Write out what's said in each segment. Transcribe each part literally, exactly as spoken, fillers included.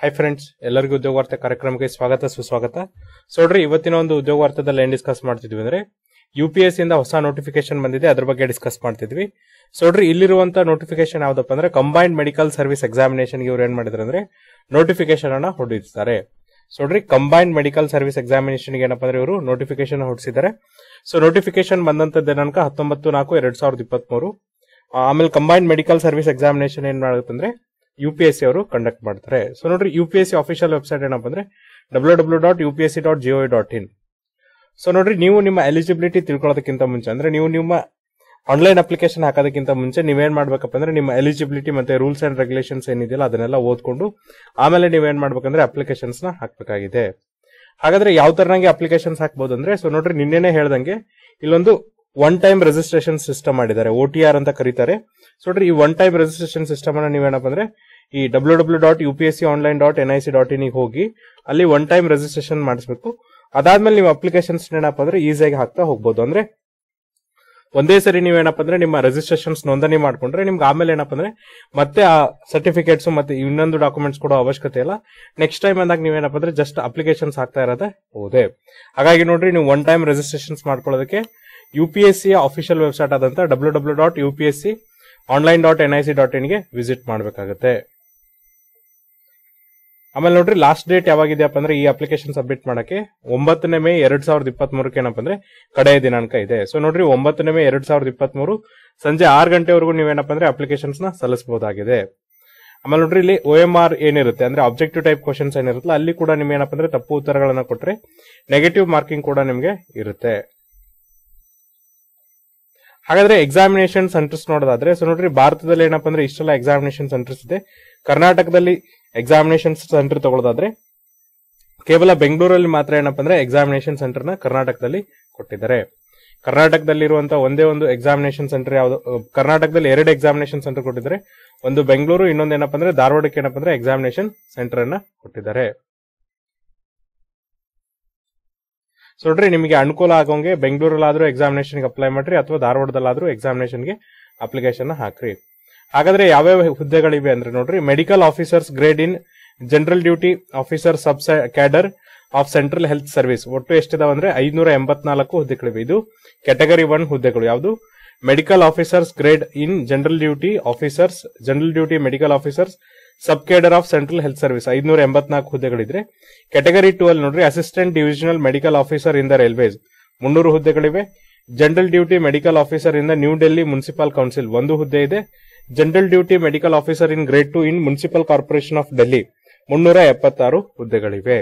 Hi friends, ಎಲ್ಲರಿಗೂ ಉದ್ಯೋಗ ವಾರ್ತೆ ಕಾರ್ಯಕ್ರಮಕ್ಕೆ ಸ್ವಾಗತ ಸುಸ್ವಾಗತ. ಸೊ ನೋಡ್ರಿ, ಇವತ್ತಿನ ಒಂದು ಉದ್ಯೋಗ ವಾರ್ತೆದಲ್ಲಿ ಏನ್ ಡಿಸ್ಕಸ್ ಮಾಡ್ತಿದ್ವಿ ಅಂದ್ರೆ ಯು ಪಿ ಎಸ್ ಇಂದ ಹೊಸ ನೋಟಿಫಿಕೇಶನ್ ಬಂದಿದೆ, ಅದ್ರ ಬಗ್ಗೆ ಡಿಸ್ಕಸ್ ಮಾಡ್ತಿದ್ವಿ. ಸೊ ನೋಡ್ರಿ, ಇಲ್ಲಿರುವಂತ ನೋಟಿಫಿಕೇಶನ್ ಯಾವ್ದಪ್ಪ ಅಂದ್ರೆ ಕಂಬೈನ್ಡ್ ಮೆಡಿಕಲ್ ಸರ್ವಿಸ್ ಎಕ್ಸಾಮಿನೇಷನ್ ಇವ್ರು ಏನ್ ಮಾಡಿದ್ರೆ ಅಂದ್ರೆ ನೋಟಿಫಿಕೇಶನ್ ಅನ್ನ ಹೊರಡಿಸ್ತಾರೆ. ಸೊ ನೋಡ್ರಿ, ಕಂಬೈನ್ಡ್ ಮೆಡಿಕಲ್ ಸರ್ವಿಸ್ ಎಕ್ಸಾಮಿನೇಷನ್ ಏನಪ್ಪ ಅಂದ್ರೆ ಇವರು ನೋಟಿಫಿಕೇಶನ್ ಹೊರಡಿಸಿದ್ದಾರೆ. ಸೊ ನೋಟಿಫಿಕೇಶನ್ ಬಂದಂತ ದಿನಾಂಕ ಹತ್ತೊಂಬತ್ತು ನಾಲ್ಕು ಎರಡ್ ಸಾವಿರದ ಇಪ್ಪತ್ತ್ ಮೂರು. ಆಮೇಲೆ ಕಂಬೈನ್ಡ್ ಮೆಡಿಕಲ್ ಸರ್ವಿಸ್ ಎಕ್ಸಾಮಿನೇಷನ್ ಏನ್ ಮಾಡುತ್ತೆ ಅಂದ್ರೆ ಯು ಪಿ ಎಸ್ ಸಿ ಅವರು ಕಂಡಕ್ಟ್ ಮಾಡ್ತಾರೆ. ಸೊ ನೋಡ್ರಿ, U P S C official website ಏನಪ್ಪ ಅಂದ್ರೆ W W dot U P S C dot G O dot in. So ನೋಡ್ರಿ, ನೀವು ನಿಮ್ಮ ಎಲಿಜಿಬಿಲಿಟಿ ತಿಳ್ಕೊಳ್ಳೋದಕ್ಕಿಂತ ಮುಂಚೆ ಅಂದ್ರೆ ನೀವು ನಿಮ್ಮ ಆನ್ಲೈನ್ ಅಪ್ಲಿಕೇಶನ್ ಹಾಕೋದಕ್ಕಿಂತ ಮುಂಚೆ ನೀವೇನ್ ಮಾಡ್ಬೇಕಪ್ಪ ಅಂದ್ರೆ ನಿಮ್ಮ ಎಲಿಜಿಬಿಲಿಟಿ ಮತ್ತೆ ರೂಲ್ಸ್ ಅಂಡ್ ರೆಗ್ಯುಲೇಷನ್ಸ್ ಏನಿದೆಯಲ್ಲ ಅದನ್ನೆಲ್ಲ ಓದ್ಕೊಂಡು ಆಮೇಲೆ ನೀವೇನ್ ಮಾಡ್ಬೇಕಂದ್ರೆ ಅಪ್ಲಿಕೇಶನ್ಸ್ ನ ಹಾಕ್ಬೇಕಾಗಿದೆ. ಹಾಗಾದ್ರೆ ಯಾವ ತರನಾಗಿ ಅಪ್ಲಿಕೇಶನ್ಸ್ ಹಾಕ್ಬಹುದು ಅಂದ್ರೆ, ಸೊ ನೋಡ್ರಿ, ನಿನ್ನೆನೆ ಹೇಳ್ದಂಗೆ ಇಲ್ಲೊಂದು ಒನ್ ಟೈಮ್ ರಿಜಿಸ್ಟ್ರೇಷನ್ ಸಿಸ್ಟಮ್ ಮಾಡಿದ್ದಾರೆ, ಒ ಟಿ ಆರ್ ಅಂತ ಕರೀತಾರೆ. ಸೊ ನೋಡ್ರಿ, ಈ ಒನ್ ಟೈಮ್ ರಿಜಿಸ್ಟ್ರೇಷನ್ ಸಿಸ್ಟಮ್ ಅನ್ನ ನೀವೇನಪ್ಪ ಅಂದ್ರೆ ಈ W W dot U P S C online dot N I C dot in ಹೋಗಿ ಅಲ್ಲಿ ಒನ್ ಟೈಮ್ ರಿಜಿಸ್ಟ್ರೇಷನ್ ಮಾಡಿಸಬೇಕು. ಅದಾದ್ಮೇಲೆ ನೀವು ಅಪ್ಲಿಕೇಶನ್ಸ್ ಏನಪ್ಪ ಅಂದ್ರೆ ಈಸಿಯಾಗಿ ಹಾಕ್ತಾ ಹೋಗ್ಬೋದು. ಅಂದ್ರೆ ಒಂದೇ ಸರಿ ನೀವೇನಪ್ಪ ಅಂದ್ರೆ ನಿಮ್ಮ ರಿಜಿಸ್ಟ್ರೇಷನ್ಸ್ ನೋಂದಣಿ ಮಾಡ್ಕೊಂಡ್ರೆ ನಿಮ್ಗೆ ಆಮೇಲೆ ಏನಪ್ಪ ಅಂದ್ರೆ ಮತ್ತೆ ಆ ಸರ್ಟಿಫಿಕೇಟ್ಸ್ ಮತ್ತೆ ಇನ್ನೊಂದು ಡಾಕ್ಯುಮೆಂಟ್ಸ್ ಕೊಡೋ ಅವಶ್ಯಕತೆ ಇಲ್ಲ. ನೆಕ್ಸ್ಟ್ ಟೈಮ್ ಅಂದಾಗ ನೀವೇನಪ್ಪ ಅಂದ್ರೆ ಜಸ್ಟ್ ಅಪ್ಲಿಕೇಶನ್ಸ್ ಹಾಕ್ತಾ ಇರೋದೇ ಹೋದೆ. ಹಾಗಾಗಿ ನೋಡ್ರಿ, ನೀವು ಒನ್ ಟೈಮ್ ರಿಜಿಸ್ಟ್ರೇಷನ್ಸ್ ಮಾಡ್ಕೊಳ್ಳೋದಕ್ಕೆ U P S C official website ಆದಂತ W W dot U P S C online dot N I C dot in ಗೆ ವಿಸಿಟ್ ಮಾಡಬೇಕಾಗುತ್ತೆ. ಆಮೇಲೆ ನೋಡ್ರಿ, ಲಾಸ್ಟ್ ಡೇಟ್ ಯಾವಾಗಿದೆಯಪ್ಪ ಅಂದ್ರೆ ಈ ಅಪ್ಲಿಕೇಶನ್ ಸಬ್ಮಿಟ್ ಮಾಡಕ್ಕೆ ಒಂಬತ್ತನೇ ಮೇ ಎರಡ್ ಸಾವಿರದ ಇಪ್ಪತ್ತ್ ಮೂರಕ್ಕೆ ಏನಪ್ಪ ಅಂದ್ರೆ ಕಡೆಯ ದಿನಾಂಕ ಇದೆ. ಸೊ ನೋಡ್ರಿ, ಒಂಬತ್ತನೇ ಮೇ ಎರಡ್ ಸಾವಿರದ ಇಪ್ಪತ್ತ್ ಮೂರು ಸಂಜೆ ಆರು ಗಂಟೆವರೆಗೂ ನೀವೇನಪ್ಪ ಅಂದ್ರೆ ಅಪ್ಲಿಕೇಶನ್ಸ್ ನ ಸಲ್ಲಿಸಬಹುದಾಗಿದೆ. ಆಮೇಲೆ ನೋಡ್ರಿ, ಇಲ್ಲಿ ಒ ಎಂ ಆರ್ ಏನಿರುತ್ತೆ ಅಂದ್ರೆ ಆಬ್ಜೆಕ್ಟಿವ್ ಟೈಪ್ ಕ್ವಶನ್ಸ್ ಏನಿರುತ್ತಲ್ಲ ಅಲ್ಲಿ ಕೂಡ ನಿಮ್ಗೆ ಏನಪ್ಪ ಅಂದ್ರೆ ತಪ್ಪು ಉತ್ತರಗಳನ್ನ ಕೊಟ್ರೆ ನೆಗೆಟಿವ್ ಮಾರ್ಕಿಂಗ್ ಕೂಡ ನಿಮ್ಗೆ ಇರುತ್ತೆ. ಹಾಗಾದ್ರೆ ಎಕ್ಸಾಮಿನೇಷನ್ ಸೆಂಟರ್ಸ್ ನೋಡೋದಾದ್ರೆ, ಸೊ ನೋಡ್ರಿ, ಭಾರತದಲ್ಲಿ ಏನಪ್ಪ ಅಂದ್ರೆ ಇಷ್ಟೆಲ್ಲ ಎಕ್ಸಾಮಿನೇಷನ್ ಸೆಂಟರ್ಸ್ ಇದೆ. ಕರ್ನಾಟಕದಲ್ಲಿ ಎಕ್ಸಾಮಿನೇಷನ್ ಸೆಂಟರ್ ತಗೊಳ್ಳೋದಾದ್ರೆ ಕೇವಲ ಬೆಂಗಳೂರಲ್ಲಿ ಮಾತ್ರ ಏನಪ್ಪ ಅಂದ್ರೆ ಎಕ್ಸಾಮಿನೇಷನ್ ಸೆಂಟರ್ ನ ಕರ್ನಾಟಕದಲ್ಲಿ ಕೊಟ್ಟಿದ್ದಾರೆ. ಕರ್ನಾಟಕದಲ್ಲಿ ಇರುವಂತಹ ಒಂದೇ ಒಂದು ಎಕ್ಸಾಮಿನೇಷನ್ ಸೆಂಟರ್ ಯಾವುದು, ಕರ್ನಾಟಕದಲ್ಲಿ ಎರಡು ಎಕ್ಸಾಮಿನೇಷನ್ ಸೆಂಟರ್ ಕೊಟ್ಟಿದ್ದಾರೆ. ಒಂದು ಬೆಂಗಳೂರು, ಇನ್ನೊಂದು ಏನಪ್ಪ ಅಂದ್ರೆ ಧಾರವಾಡಕ್ಕೆ ಏನಪ್ಪ ಅಂದ್ರೆ ಎಕ್ಸಾಮಿನೇಷನ್ ಸೆಂಟರ್ ಅನ್ನ ಕೊಟ್ಟಿದ್ದಾರೆ. ಸೊ ನೋಡ್ರಿ, ನಿಮಗೆ ಅನುಕೂಲ ಆಗೋಂಗೆ ಬೆಂಗಳೂರಲ್ಲಾದ್ರೂ ಎಕ್ಸಾಮಿನೇಷನ್ ಅಪ್ಲೈ ಮಾಡ್ರಿ ಅಥವಾ ಧಾರವಾಡದಲ್ಲಾದ್ರೂ ಎಕ್ಸಾಮಿನೇಷನ್ ಗೆ ಅಪ್ಲಿಕೇಶನ್ ಹಾಕ್ರಿ. ಹಾಗಾದ್ರೆ ಯಾವ್ಯಾವ ಹುದ್ದೆಗಳಿವೆ ಅಂದ್ರೆ ನೋಡ್ರಿ, medical officers grade in general duty officer sub cadre of central health service ಒಟ್ಟು ಎಷ್ಟಿದಾವೆ ಅಂದ್ರೆ ಐದ್ನೂರ ಎಂಬತ್ನಾಲ್ಕು ಹುದ್ದೆಗಳಿವೆ. ಇದು ಕ್ಯಾಟಗರಿ ಒನ್ ಹುದ್ದೆಗಳು. ಯಾವುದು? Medical officers grade in general duty officers general duty medical officers sub cadre of central health service ಐದ್ನೂರ ಎಂಬತ್ನಾಲ್ಕು ಹುದ್ದೆಗಳಿದ್ರೆ, ಕ್ಯಾಟಗರಿ ಟೂ ಅಲ್ಲಿ ನೋಡ್ರಿ assistant divisional medical officer in the railways ಮುನ್ನೂರು ಹುದ್ದೆಗಳಿವೆ. General duty medical officer in the new Delhi municipal council ಒಂದು ಹುದ್ದೆ ಇದೆ. General duty medical officer in grade two in municipal corporation of Delhi ಮುನ್ನೂರ ಎಪ್ಪತ್ತಾರು ಹುದ್ದೆಗಳಿವೆ.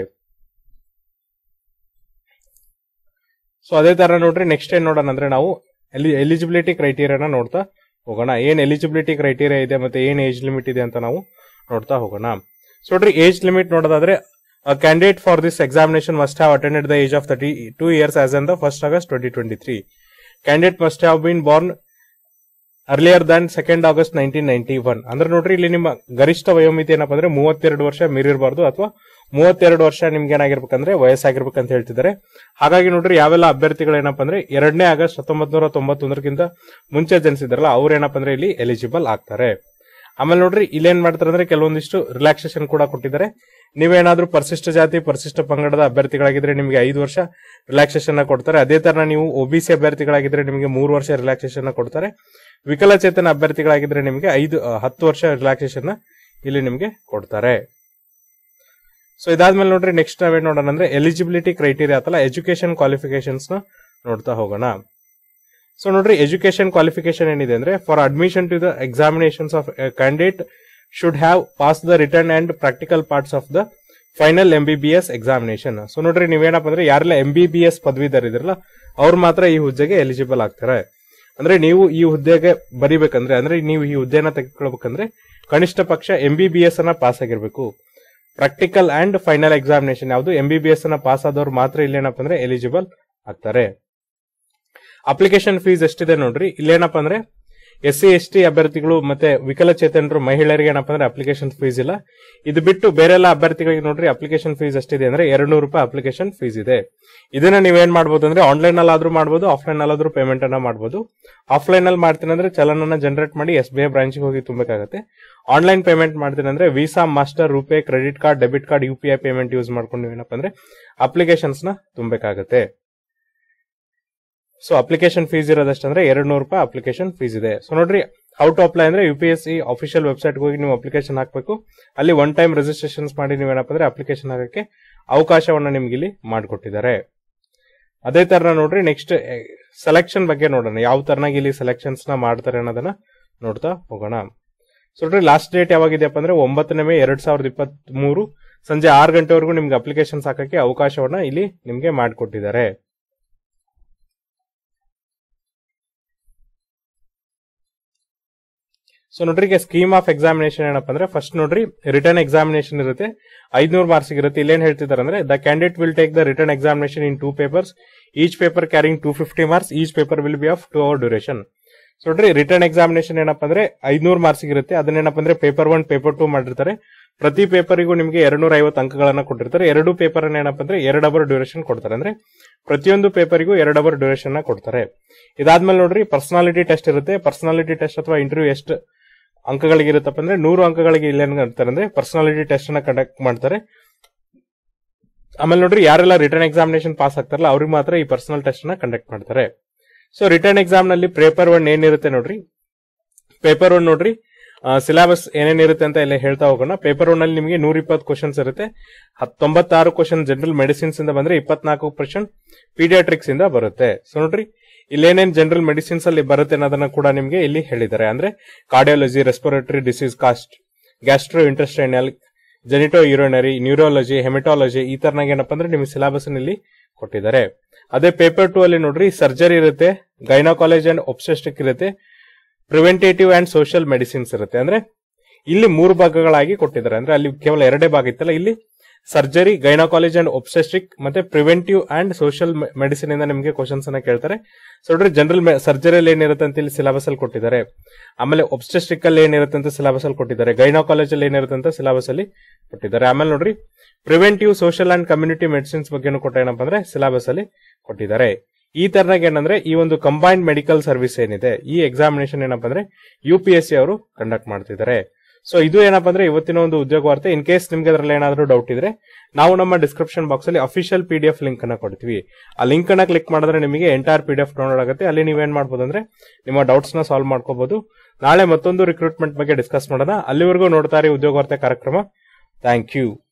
ಸೊ ಅದೇ ತರ ನೋಡ್ರಿ, ನೆಕ್ಸ್ಟ್ ಏನ್ ನೋಡೋಣ ಅಂದ್ರೆ ನಾವು ಎಲಿಜಿಬಿಲಿಟಿ ಕ್ರೈಟೀರಿಯಾನ ನೋಡ್ತಾ ಹೋಗೋಣ. ಏನ್ ಎಲಿಜಿಬಿಲಿಟಿ ಕ್ರೈಟೀರಿಯಾ ಇದೆ ಮತ್ತೆ ಏನ್ ಏಜ್ ಲಿಮಿಟ್ ಇದೆ ಅಂತ ನಾವು ನೋಡ್ತಾ ಹೋಗೋಣ. ಸೊ ನೋಡ್ರಿ, ಏಜ್ ಲಿಮಿಟ್ ನೋಡೋದಾದ್ರೆ candidate for this examination must have attended the age of thirty two years as on the first August twenty twenty three. Candidate must have been born earlier than second August nineteen ninety one. ಅಂದ್ರೆ ನೋಡ್ರಿ, ಇಲ್ಲಿ ನಿಮ್ಮ ಗರಿಷ್ಠ ವಯೋಮಿತಿ ಏನಪ್ಪ ಅಂದ್ರೆ ಮೂವತ್ತೆರಡು ವರ್ಷ ಮೀರಿರಬಾರ್ದು ಅಥವಾ ಮೂವತ್ತೆರಡು ವರ್ಷ ನಿಮ್ಗೆ ಏನಾಗಿರ್ಬೇಕಂದ್ರೆ ವಯಸ್ಸಾಗಿರ್ಬೇಕಂತ ಹೇಳ್ತಿದ್ದಾರೆ. ಹಾಗಾಗಿ ನೋಡ್ರಿ, ಯಾವೆಲ್ಲ ಅಭ್ಯರ್ಥಿಗಳು ಏನಪ್ಪ ಅಂದ್ರೆ ಎರಡನೇ ಆಗಸ್ಟ್ ಹತ್ತೊಂಬತ್ ನೂರ ತೊಂಬತ್ತೊಂದರಕ್ಕಿಂತ ಮುಂಚೆ ಜನಿಸಿದಾರಲ್ಲ ಅವ್ರು ಏನಪ್ಪ ಅಂದ್ರೆ ಇಲ್ಲಿ ಎಲಿಜಿಬಲ್ ಆಗ್ತಾರೆ. ಆಮೇಲೆ ನೋಡ್ರಿ, ಇಲ್ಲೇನ್ ಮಾಡ್ತಾರೆ ಅಂದ್ರೆ ಕೆಲವೊಂದಿಷ್ಟು ರಿಲ್ಯಾಕ್ಸೇಷನ್ ಕೂಡ ಕೊಟ್ಟಿದ್ದಾರೆ. ನೀವೇನಾದ್ರೂ ಪರಿಶಿಷ್ಟ ಜಾತಿ ಪರಿಶಿಷ್ಟ ಪಂಗಡದ ಅಭ್ಯರ್ಥಿಗಳಾಗಿದ್ರೆ ನಿಮಗೆ ಐದು ವರ್ಷ ರಿಲ್ಯಾಕ್ಸೇಷನ್ ಕೊಡ್ತಾರೆ. ಅದೇ ತರ ನೀವು ಒಬಿಸಿ ಅಭ್ಯರ್ಥಿಗಳಾಗಿದ್ರೆ ನಿಮಗೆ ಮೂರು ವರ್ಷ ರಿಲ್ಯಾಕ್ಸೇಷನ್ ಕೊಡ್ತಾರೆ. ವಿಕಲಚೇತನ ಅಭ್ಯರ್ಥಿಗಳಾಗಿದ್ರೆ ನಿಮಗೆ ಐದು ಹತ್ತು ವರ್ಷ ರಿಲ್ಯಾಕ್ಸೇಷನ್ ಇಲ್ಲಿ ನಿಮಗೆ ಕೊಡ್ತಾರೆ. ಸೊ ಇದಾದ್ಮೇಲೆ ನೋಡ್ರಿ, ನೆಕ್ಸ್ಟ್ ನಾವೇನ್ ನೋಡೋಣ ಅಂದ್ರೆ ಎಲಿಜಿಬಿಲಿಟಿ ಕ್ರೈಟೀರಿಯಾ ಅಥವಾ ಎಜುಕೇಶನ್ ಕ್ವಾಲಿಫಿಕೇಶನ್ಸ್ ನ ನೋಡ್ತಾ ಹೋಗೋಣ. ಸೊ ನೋಡ್ರಿ, ಎಜುಕೇಶನ್ ಕ್ವಾಲಿಫಿಕೇಶನ್ ಏನಿದೆ ಅಂದ್ರೆ for admission to the examinations of candidate should have pass the written and practical parts of the final M B B S examination. So ನೋಡ್ರಿ, ನೀವೇನಪ್ಪ ಅಂದ್ರೆ ಯಾರೆಲ್ಲ ಎಂ ಬಿ ಬಿ ಎಸ್ ಪದವೀಧರ ಇದ್ರಲ್ಲ ಅವ್ರು ಮಾತ್ರ ಈ ಹುದ್ದೆಗೆ ಎಲಿಜಿಬಲ್ ಆಗ್ತಾರೆ. ಅಂದ್ರೆ ನೀವು ಈ ಹುದ್ದೆಗೆ ಬರಿಬೇಕಂದ್ರೆ ಅಂದ್ರೆ ನೀವು ಈ ಹುದ್ದೆನ ತೆಗೆದುಕೊಳ್ಬೇಕಂದ್ರೆ ಕನಿಷ್ಠ ಪಕ್ಷ ಎಂ ಬಿ ಬಿ ಎಸ್ ಅನ್ನ ಪಾಸ್ ಆಗಿರ್ಬೇಕು. ಪ್ರಾಕ್ಟಿಕಲ್ ಅಂಡ್ ಫೈನಲ್ ಎಕ್ಸಾಮಿನೇಷನ್ ಯಾವುದು ಎಂ ಬಿ ಬಿ ಎಸ್ ಅನ್ನ ಪಾಸ್ ಆದವ್ರು ಮಾತ್ರ ಇಲ್ಲೇನಪ್ಪ ಅಂದ್ರೆ ಎಲಿಜಿಬಲ್ ಆಗ್ತಾರೆ. ಅಪ್ಲಿಕೇಶನ್ ಫೀಸ್ ಎಷ್ಟಿದೆ ನೋಡ್ರಿ, ಇಲ್ಲೇನಪ್ಪ ಅಂದ್ರೆ ಎಸ್ ಸಿ ಎಸ್ ಟಿ ಅಭ್ಯರ್ಥಿಗಳು ಮತ್ತೆ ವಿಕಲಚೇತನರು ಮಹಿಳೆಯರಿಗೆ ಏನಪ್ಪಾ ಅಂದ್ರೆ ಅಪ್ಲಿಕೇಶನ್ ಫೀಸ್ ಇಲ್ಲ. ಇದು ಬಿಟ್ಟು ಬೇರೆ ಎಲ್ಲ ಅಭ್ಯರ್ಥಿಗಳಿಗೆ ನೋಡ್ರಿ ಅಪ್ಲಿಕೇಶನ್ ಫೀಸ್ ಎಷ್ಟಿದೆ ಅಂದ್ರೆ ಎರಡು ನೂರು ರೂಪಾಯಿ ಅಪ್ಲಿಕೇಶನ್ ಫೀಸ್ ಇದೆ. ಇದನ್ನ ನೀವೇನ್ ಮಾಡಬಹುದು ಅಂದ್ರೆ ಆನ್ಲೈನ್ ಅಲ್ಲಿ ಆದ್ರೂ ಮಾಡಬಹುದು, ಆಫ್ಲೈನ್ ಅಲ್ಲಾದ್ರೂ ಪೇಮೆಂಟ್ ಅನ್ನ ಮಾಡಬಹುದು. ಆಫ್ಲೈನ್ ಅಲ್ಲಿ ಮಾಡ್ತೀನಿ ಅಂದ್ರೆ ಚಲನನ್ನ ಜನರೇಟ್ ಮಾಡಿ ಎಸ್ ಬಿ ಐ ಬ್ರಾಂಚ್ ಹೋಗಿ ತುಂಬಬೇಕಾಗುತ್ತೆ. ಆನ್ಲೈನ್ ಪೇಮೆಂಟ್ ಮಾಡ್ತೀನಿ ಅಂದ್ರೆ Visa, Master, RuPay, credit card, debit card, U P I payment use ಮಾಡ್ಕೊಂಡು ನೀವೇನಪ್ಪ ಅಂದ್ರೆ ಅಪ್ಲಿಕೇಶನ್ಸ್ ನ ತುಂಬಬೇಕಾಗುತ್ತೆ. ಸೊ ಅಪ್ಲಿಕೇಶನ್ ಫೀಸ್ ಇರೋದಷ್ಟಂದ್ರೆ ಎರಡು ನೂರು ರೂಪಾಯಿ ಅಪ್ಲಿಕೇಶನ್ ಫೀಸ್ ಇದೆ. ಸೊ ನೋಡ್ರಿ ಹೌ ಟು ಅಪ್ಲೈ ಅಂದ್ರೆ U P S C official website ಹೋಗಿ ನೀವು ಅಪ್ಲಿಕೇಶನ್ ಹಾಕಬೇಕು. ಅಲ್ಲಿ ಒನ್ ಟೈಮ್ ರಿಜಿಸ್ಟ್ರೇಷನ್ಸ್ ಮಾಡಿ ನೀವೇನಪ್ಪ ಅಂದ್ರೆ ಅಪ್ಲಿಕೇಶನ್ ಹಾಕಕ್ಕೆ ಅವಕಾಶವನ್ನ ನಿಮ್ಗೆ ಇಲ್ಲಿ ಮಾಡಿಕೊಟ್ಟಿದ್ದಾರೆ. ಅದೇ ತರ ನೋಡ್ರಿ ನೆಕ್ಸ್ಟ್ ಸೆಲೆಕ್ಷನ್ ಬಗ್ಗೆ ನೋಡೋಣ, ಯಾವ ತರನಾಗಿ ಇಲ್ಲಿ ಸೆಲೆಕ್ಷನ್ಸ್ ನ ಮಾಡ್ತಾರೆ ಅನ್ನೋದನ್ನ ನೋಡ್ತಾ ಹೋಗೋಣ. ಸೊ ನೋಡ್ರಿ ಲಾಸ್ಟ್ ಡೇಟ್ ಯಾವಾಗಿದೆಯಪ್ಪ ಅಂದ್ರೆ ಒಂಬತ್ತನೇ ಮೇ ಎರಡ್ ಸಾವಿರದ ಇಪ್ಪತ್ತ್ ಮೂರು ಸಂಜೆ ಆರು ಗಂಟೆವರೆಗೂ ನಿಮ್ಗೆ ಅಪ್ಲಿಕೇಶನ್ಸ್ ಹಾಕಕ್ಕೆ ಅವಕಾಶವನ್ನ ಇಲ್ಲಿ ನಿಮ್ಗೆ ಮಾಡಿಕೊಟ್ಟಿದ್ದಾರೆ. ಸೊ ನೋಡ್ರಿ ಈಗ ಸ್ಕೀಮ್ ಆಫ್ ಎಕ್ಸಾಮಿನೇಷನ್ ಏನಪ್ಪ ಅಂದ್ರೆ ಫಸ್ಟ್ ನೋಡ್ರಿ ರಿಟರ್ನ್ ಎಕ್ಸಾಮಿನೇಷನ್ ಇರುತ್ತೆ, ಐದ್ನೂರು ಮಾರ್ಕ್ಸ್ ಇರುತ್ತೆ. ಇಲ್ಲೇನ್ ಹೇಳ್ತಿದ್ದಾರೆ ಅಂದ್ರೆ the candidate will take the written examination in two papers, each paper carrying two fifty marks, each paper will be of two hour duration. So ನೋಡ್ರಿ ರಿಟರ್ನ್ ಎಕ್ಸಾಮಿನೇಷನ್ ಏನಪ್ಪ ಅಂದ್ರೆ ಐದ್ನೂರು ಮಾರ್ಕ್ಸ್ ಇರುತ್ತೆ. ಅದನ್ನೇನಪ್ಪ ಅಂದ್ರೆ ಪೇಪರ್ ಒನ್, ಪೇಪರ್ ಟೂ ಮಾಡಿರ್ತಾರೆ. ಪ್ರತಿ ಪೇಪರಿಗೂ ನಿಮಗೆ ಎರಡ್ನೂರ ಐವತ್ತು ಅಂಕಗಳನ್ನ ಕೊಟ್ಟಿರ್ತಾರೆ. ಎರಡು ಪೇಪರ್ ಅನ್ನ ಏನಪ್ಪ ಅಂದ್ರೆ ಎರಡು ಅವರ್ ಡ್ಯೂರೇಷನ್ ಕೊಡ್ತಾರೆ. ಅಂದ್ರೆ ಪ್ರತಿಯೊಂದು ಪೇಪರಿಗೂ ಎರಡು ಅವರ್ ಡ್ಯೂರೇಷನ್ ಕೊಡ್ತಾರೆ. ಇದಾದ್ಮೇಲೆ ನೋಡ್ರಿ ಪರ್ಸನಾಲಿಟಿ ಟೆಸ್ಟ್ ಇರುತ್ತೆ. ಪರ್ಸನಾಲಿಟಿ ಟೆಸ್ಟ್ ಅಥವಾ ಇಂಟರ್ವ್ಯೂ ಎಷ್ಟು ಅಂಕಗಳಿಗೆ ಇರುತ್ತಪ್ಪ ಅಂದ್ರೆ ನೂರು ಅಂಕಗಳಿಗೆ ಇಲ್ಲೇನ್ ಇರ್ತಾರೆ ಅಂದ್ರೆ ಪರ್ಸನಾಲಿಟಿ ಟೆಸ್ಟ್ ಅನ್ನ ಕಂಡಕ್ಟ್ ಮಾಡ್ತಾರೆ. ಆಮೇಲೆ ನೋಡ್ರಿ ಯಾರೆಲ್ಲ ರಿಟರ್ನ್ ಎಕ್ಸಾಮಿನೇಷನ್ ಪಾಸ್ ಆಗ್ತಾರಲ್ಲ ಅವ್ರಿಗೆ ಮಾತ್ರ ಈ ಪರ್ಸನಲ್ ಟೆಸ್ಟ್ ನ ಕಂಡಕ್ಟ್ ಮಾಡ್ತಾರೆ. ಸೊ ರಿಟರ್ನ್ ಎಕ್ಸಾಮ್ ನಲ್ಲಿ ಪೇಪರ್ ಒನ್ ಏನಿರುತ್ತೆ ನೋಡ್ರಿ, ಪೇಪರ್ ಒನ್ ನೋಡ್ರಿ ಸಿಲೆಬಸ್ ಏನೇನಿರುತ್ತೆ ಅಂತ ಎಲ್ಲ ಹೇಳ್ತಾ ಹೋಗೋಣ. ಪೇಪರ್ ಒನ್ ಅಲ್ಲಿ ನಿಮಗೆ ನೂರ ಇಪ್ಪತ್ತು ಕ್ವಶನ್ಸ್ ಇರುತ್ತೆ. ತೊಂಬತ್ತಾರು ಕ್ವಶನ್ ಜನರಲ್ ಮೆಡಿಸಿನ್ಸ್ ಇಂದ ಬಂದ್ರೆ ಇಪ್ಪತ್ನಾಲ್ಕು ಕ್ವಶನ್ ಪೀಡಿಯಾಟ್ರಿಕ್ಸ್ ಇಂದ ಬರುತ್ತೆ. ಸೊ ನೋಡ್ರಿ ಇಲ್ಲೇನೇನ್ ಜನರಲ್ ಮೆಡಿಸಿನ್ಸ್ ಅಲ್ಲಿ ಬರುತ್ತೆ ಅನ್ನೋದನ್ನ ಕೂಡ ನಿಮ್ಗೆ ಇಲ್ಲಿ ಹೇಳಿದ್ದಾರೆ. ಅಂದ್ರೆ cardiology, respiratory disease, cost, gastrointestinal, genitourinary, neurology, haematology ಈ ತರನಾಗ ಏನಪ್ಪಾ ಅಂದ್ರೆ ನಿಮ್ಗೆ ಸಿಲೆಬಸ್ ಇಲ್ಲಿ ಕೊಟ್ಟಿದ್ದಾರೆ. ಅದೇ ಪೇಪರ್ ಟೂ ಅಲ್ಲಿ ನೋಡ್ರಿ ಸರ್ಜರಿ ಇರುತ್ತೆ, ಗೈನಕಾಲಜಿ ಅಂಡ್ ಒಬ್ಸ್ಟೆಟ್ರಿಕ್ ಇರುತ್ತೆ, ಪ್ರಿವೆಂಟೇಟಿವ್ ಅಂಡ್ ಸೋಷಿಯಲ್ ಮೆಡಿಸಿನ್ಸ್ ಇರುತ್ತೆ. ಅಂದ್ರೆ ಇಲ್ಲಿ ಮೂರು ಭಾಗಗಳಾಗಿ ಕೊಟ್ಟಿದ್ದಾರೆ. ಅಂದ್ರೆ ಅಲ್ಲಿ ಕೇವಲ ಎರಡೇ ಭಾಗ ಇತ್ತಲ್ಲ, ಇಲ್ಲಿ ಸರ್ಜರಿ, ಗೈನಕಾಲಜಿ ಅಂಡ್ ಒಬ್ಸ್ಟೆಟ್ರಿಕ್ ಮತ್ತೆ ಪ್ರಿವೆಂಟಿವ್ ಅಂಡ್ ಸೋಷಿಯಲ್ ಮೆಡಿಸಿನ್ ಇಂದ ನಿಮಗೆ ಕ್ವಶನ್ಸ್ ಅನ್ನ ಕೇಳ್ತಾರೆ. ಸೊ ನೋಡ್ರಿ ಜನರಲ್ ಸರ್ಜರಿಯಲ್ಲಿ ಏನಿರುತ್ತೆ ಅಂತ ಇಲ್ಲಿ ಸಿಲೆಬಸ್ ಅಲ್ಲಿ ಕೊಟ್ಟಿದ್ದಾರೆ. ಆಮೇಲೆ ಒಬ್ಸ್ಟೆಟ್ರಿಕ್ ಅಲ್ಲಿ ಏನಿರುತ್ತೆ ಅಂತ ಸಿಲೆಬಸ್ ಅಲ್ಲಿ ಕೊಟ್ಟಿದ್ದಾರೆ. ಗೈನಕಾಲಜಿ ಅಲ್ಲಿ ಏನಿರುತ್ತೆ ಅಂತ ಸಿಲೆಬಸ್ ಅಲ್ಲಿ ಕೊಟ್ಟಿದ್ದಾರೆ. ಆಮೇಲೆ ನೋಡ್ರಿ preventive, social and community medicines ಬಗ್ಗೆನೂ ಕೊಟ್ಟ ಏನಪ್ಪ ಅಂದ್ರೆ ಸಿಲೆಬಸ್ ಅಲ್ಲಿ ಕೊಟ್ಟಿದ್ದಾರೆ. ಈ ತರನಾಗ ಏನಂದ್ರೆ ಈ ಒಂದು ಕಂಬೈನ್ಡ್ ಮೆಡಿಕಲ್ ಸರ್ವಿಸ್ ಏನಿದೆ ಈ ಎಕ್ಸಾಮಿನೇಷನ್ ಏನಪ್ಪ ಅಂದ್ರೆ ಯು ಪಿ ಎಸ್ ಸಿ ಅವರು ಕಂಡಕ್ಟ್ ಮಾಡ್ತಿದ್ದಾರೆ. ಸೊ ಇದು ಏನಪ್ಪ ಅಂದ್ರೆ ಇವತ್ತಿನ ಒಂದು ಉದ್ಯೋಗ ವಾರ್ತೆ. ಇನ್ ಕೇಸ್ ನಿಮ್ಗೆ ಅದರಲ್ಲಿ ಏನಾದರೂ ಡೌಟ್ ಇದ್ರೆ ನಾವು ನಮ್ಮ ಡಿಸ್ಕ್ರಿಪ್ಷನ್ ಬಾಕ್ಸ್ ಅಲ್ಲಿ official P D F link ಅನ್ನ ಕೊಡ್ತೀವಿ. ಆ ಲಿಂಕ್ ಅನ್ನ ಕ್ಲಿಕ್ ಮಾಡಿದ್ರೆ ನಿಮಗೆ entire P D F download ಆಗುತ್ತೆ. ಅಲ್ಲಿ ನೀವೇನ್ ಮಾಡಬಹುದು ಅಂದ್ರೆ ನಿಮ್ಮ ಡೌಟ್ಸ್ ನ ಸಾಲ್ವ್ ಮಾಡ್ಕೋಬಹುದು. ನಾಳೆ ಮತ್ತೊಂದು ರಿಕ್ರೂಟ್ಮೆಂಟ್ ಬಗ್ಗೆ ಡಿಸ್ಕಸ್ ಮಾಡೋಣ. ಅಲ್ಲಿವರೆಗೂ ನೋಡ್ತಾ ಇರಿ ಉದ್ಯೋಗ ವಾರ್ತೆ ಕಾರ್ಯಕ್ರಮ. Thank you.